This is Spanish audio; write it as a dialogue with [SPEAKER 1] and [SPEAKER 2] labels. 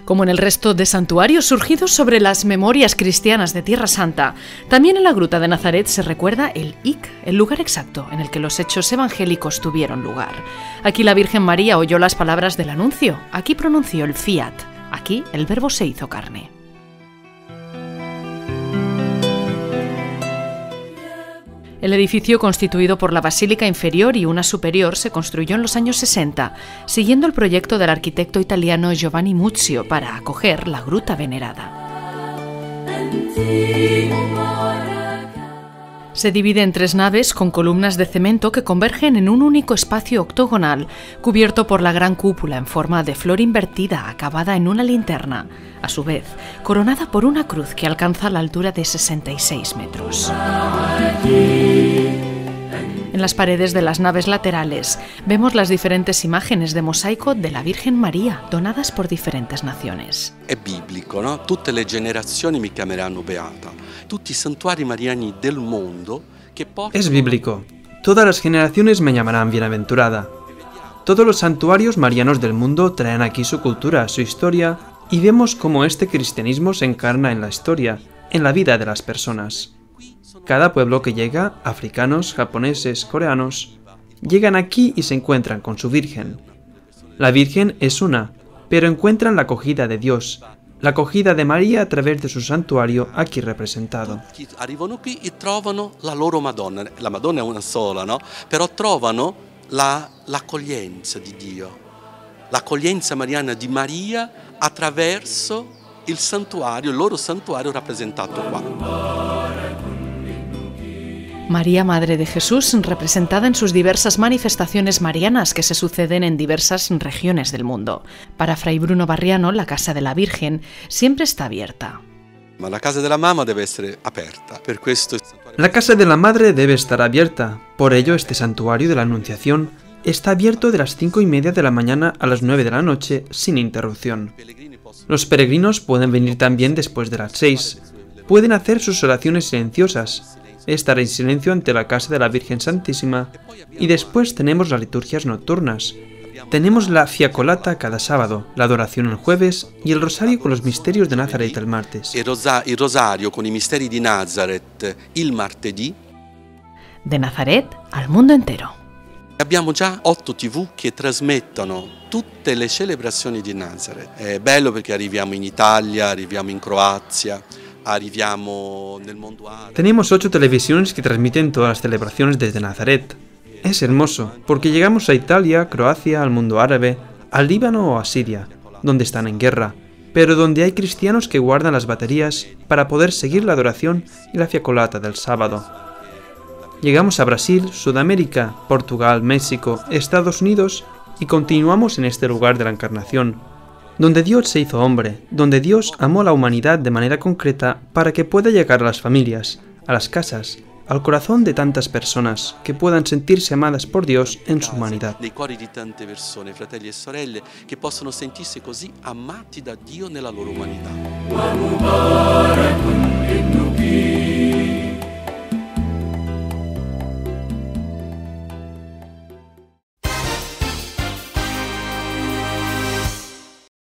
[SPEAKER 1] Como en el resto de santuarios surgidos sobre las memorias cristianas de Tierra Santa, también en la Gruta de Nazaret se recuerda el Ic, el lugar exacto en el que los hechos evangélicos tuvieron lugar. Aquí la Virgen María oyó las palabras del anuncio, aquí pronunció el fiat, aquí el Verbo se hizo carne. El edificio, constituido por la basílica inferior y una superior, se construyó en los años 60, siguiendo el proyecto del arquitecto italiano Giovanni Muzio para acoger la gruta venerada. Se divide en 3 naves con columnas de cemento que convergen en un único espacio octogonal, cubierto por la gran cúpula en forma de flor invertida acabada en una linterna, a su vez coronada por una cruz que alcanza la altura de 66 metros. En las paredes de las naves laterales vemos las diferentes imágenes de mosaico de la Virgen María, donadas por diferentes naciones.
[SPEAKER 2] È biblico, no? Tutte le generazioni mi chiameranno beata. Tutti I santuari mariani del mundo che portano...
[SPEAKER 3] Es bíblico. Todas las generaciones me llamarán bienaventurada. Todos los santuarios marianos del mundo traen aquí su cultura, su historia, y vemos cómo este cristianismo se encarna en la historia, en la vida de las personas. Cada pueblo que llega, africanos, japoneses, coreanos, llegan aquí y se encuentran con su Virgen. La Virgen es una, pero encuentran la acogida de Dios, la acogida de María a través de su santuario aquí representado.
[SPEAKER 2] Arrivano qui e trovano la loro Madonna. La Madonna è una sola, no? Però trovano l'accoglienza di Dio, l'accoglienza mariana di Maria attraverso il loro santuario rappresentato qua.
[SPEAKER 1] María, Madre de Jesús, representada en sus diversas manifestaciones marianas que se suceden en diversas regiones del mundo. Para Fray Bruno Barriano, la Casa de la Virgen siempre está abierta.
[SPEAKER 2] La casa de la mamma debe essere aperta. Per questo
[SPEAKER 3] La casa de la madre debe estar abierta. Por ello, este santuario de la Anunciación está abierto de las 5:30 de la mañana a las 9 de la noche sin interrupción. Los peregrinos pueden venir también después de las 6. Pueden hacer sus oraciones silenciosas, estar en silencio ante la casa de la Virgen Santísima, y después tenemos las liturgias nocturnas. Tenemos la fiacolata cada sábado, la adoración el jueves y el rosario con los misterios de Nazaret el martes.
[SPEAKER 2] Il rosario con I misteri di Nazareth il martedì.
[SPEAKER 1] De Nazaret al mundo entero.
[SPEAKER 2] Abbiamo già 8 TV che trasmettono tutte le celebrazioni di Nazareth. È bello perché arriviamo in Italia, arriviamo in Croazia, arriviamo nel mondo árabe.
[SPEAKER 3] Tenemos 8 televisiones que transmiten todas las celebraciones desde Nazaret. Es hermoso, porque llegamos a Italia, Croacia, al mundo árabe, al Líbano o a Siria, donde están en guerra, pero donde hay cristianos que guardan las baterías para poder seguir la adoración y la fiacolata del sábado. Llegamos a Brasil, Sudamérica, Portugal, México, Estados Unidos y continuamos en este lugar de la Encarnación, donde Dios se hizo hombre, donde Dios amó a la humanidad de manera concreta para que pueda llegar a las familias, a las casas, al corazón de tantas personas que puedan sentirse amadas por Dios en su humanidad.
[SPEAKER 2] Nei cuori di tante persone, fratelli e sorelle, che possono sentirsi così amati da Dio nella loro umanità.